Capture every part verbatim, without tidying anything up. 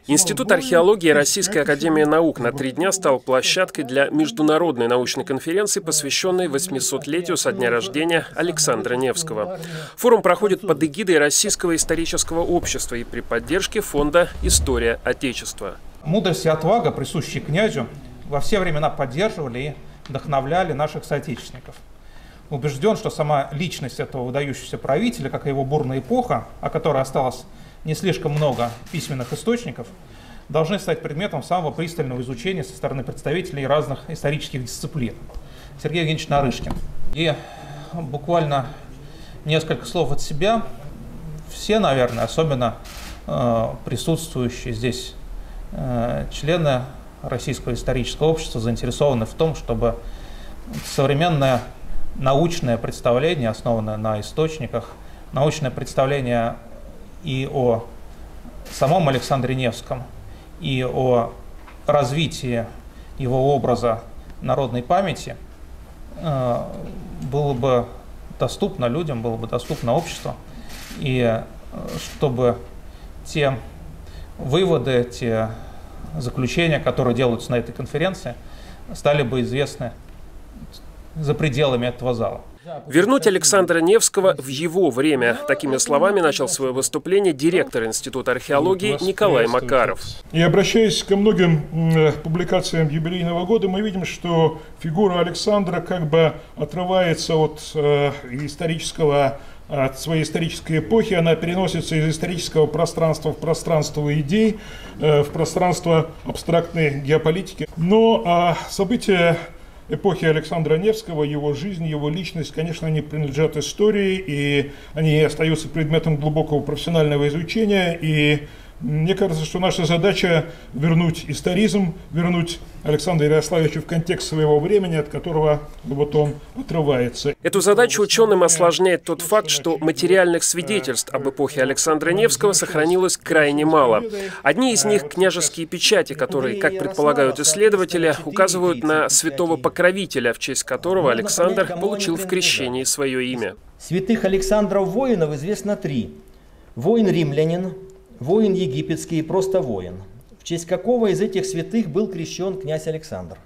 Институт археологии Российской академии наук на три дня стал площадкой для международной научной конференции, посвященной восьмисотлетию со дня рождения Александра Невского. Форум проходит под эгидой Российского исторического общества и при поддержке фонда «История Отечества». Мудрость и отвага, присущие князю, во все времена поддерживали и вдохновляли наших соотечественников. Убежден, что сама личность этого выдающегося правителя, как и его бурная эпоха, о которой осталось не слишком много письменных источников, должны стать предметом самого пристального изучения со стороны представителей разных исторических дисциплин. Сергей Евгеньевич Нарышкин. И буквально несколько слов от себя. Все, наверное, особенно э, присутствующие здесь э, члены Российского исторического общества заинтересованы в том, чтобы современное научное представление, основанное на источниках, научное представление и о самом Александре Невском, и о развитии его образа народной памяти э, было бы доступно людям, было бы доступно обществу, и э, чтобы те выводы, те заключения, которые делаются на этой конференции, стали бы известны за пределами этого зала. Вернуть Александра Невского в его время. Такими словами начал свое выступление директор Института археологии Николай Макаров. И обращаясь ко многим публикациям юбилейного года, мы видим, что фигура Александра как бы отрывается от э, исторического, от своей исторической эпохи, она переносится из исторического пространства в пространство идей, э, в пространство абстрактной геополитики. Но а события эпохи Александра Невского, его жизнь, его личность, конечно, они принадлежат истории, и они остаются предметом глубокого профессионального изучения. И мне кажется, что наша задача вернуть историзм, вернуть Александра Ярославича в контекст своего времени, от которого вот он отрывается. Эту задачу ученым осложняет тот факт, что материальных свидетельств об эпохе Александра Невского сохранилось крайне мало. Одни из них – княжеские печати, которые, как предполагают исследователи, указывают на святого покровителя, в честь которого Александр получил в крещении свое имя. Святых Александров-воинов известно три. Воин-римлянин, воин египетский и просто воин, в честь какого из этих святых был крещен князь Александр.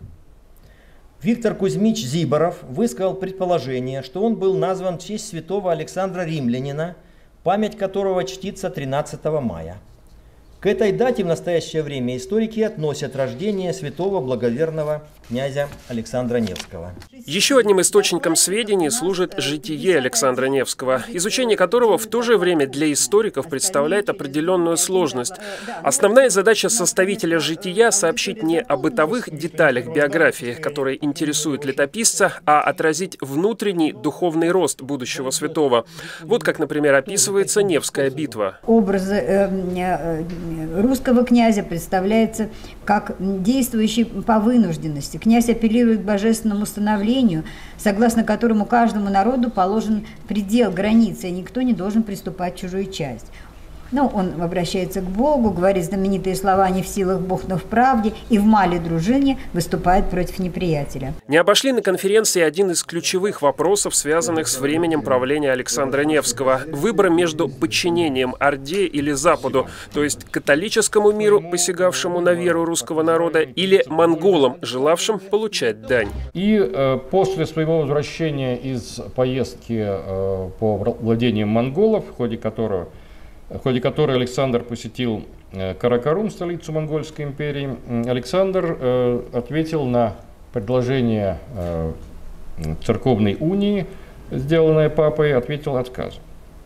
Виктор Кузьмич Зиборов высказал предположение, что он был назван в честь святого Александра Римлянина, память которого чтится тринадцатого мая. К этой дате в настоящее время историки относят рождение святого благоверного князя Александра Невского. Еще одним источником сведений служит житие Александра Невского, изучение которого в то же время для историков представляет определенную сложность. Основная задача составителя жития – сообщить не о бытовых деталях биографии, которые интересуют летописца, а отразить внутренний духовный рост будущего святого. Вот как, например, описывается Невская битва. Образы э, э, русского князя представляется как действующий по вынужденности. Князь апеллирует к божественному становлению, согласно которому каждому народу положен предел, границы, и никто не должен приступать в чужую часть. Ну, он обращается к Богу, говорит знаменитые слова «не в силах Бог, но в правде», и в малой дружине выступает против неприятеля. Не обошли на конференции один из ключевых вопросов, связанных с временем правления Александра Невского. Выбор между подчинением Орде или Западу, то есть католическому миру, посягавшему на веру русского народа, или монголам, желавшим получать дань. И э, после своего возвращения из поездки э, по владениям монголов, в ходе которого в ходе которой Александр посетил Каракарум, столицу Монгольской империи, Александр э, ответил на предложение э, церковной унии, сделанное папой, ответил отказом.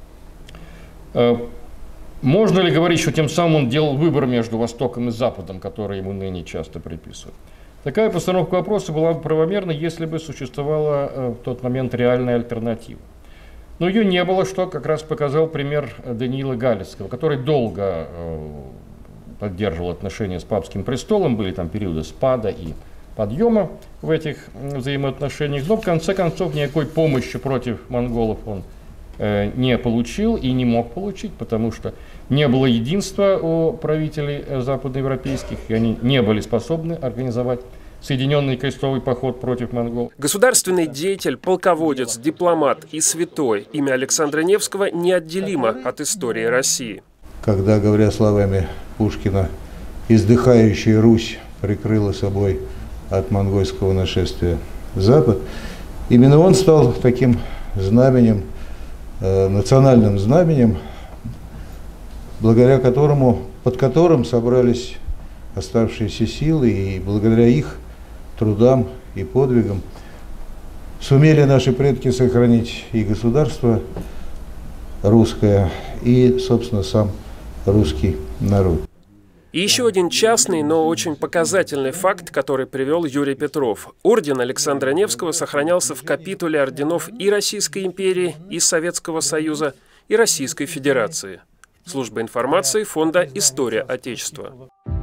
Э, можно ли говорить, что тем самым он делал выбор между Востоком и Западом, который ему ныне часто приписывают? Такая постановка вопроса была бы правомерна, если бы существовала э, в тот момент реальная альтернатива. Но ее не было, что как раз показал пример Даниила Галицкого, который долго э, поддерживал отношения с папским престолом, были там периоды спада и подъема в этих взаимоотношениях, но в конце концов никакой помощи против монголов он э, не получил и не мог получить, потому что не было единства у правителей западноевропейских, и они не были способны организовать Соединенный крестовый поход против монгол. Государственный деятель, полководец, дипломат и святой. Имя Александра Невского неотделимо от истории России. Когда, говоря словами Пушкина, издыхающая Русь прикрыла собой от монгольского нашествия Запад, именно он стал таким знаменем, э, национальным знаменем, благодаря которому, под которым собрались оставшиеся силы, и благодаря их трудам и подвигам сумели наши предки сохранить и государство русское, и, собственно, сам русский народ. И еще один частный, но очень показательный факт, который привел Юрий Петров. Орден Александра Невского сохранялся в капитуле орденов и Российской империи, и Советского Союза, и Российской Федерации. Служба информации Фонда «История Отечества».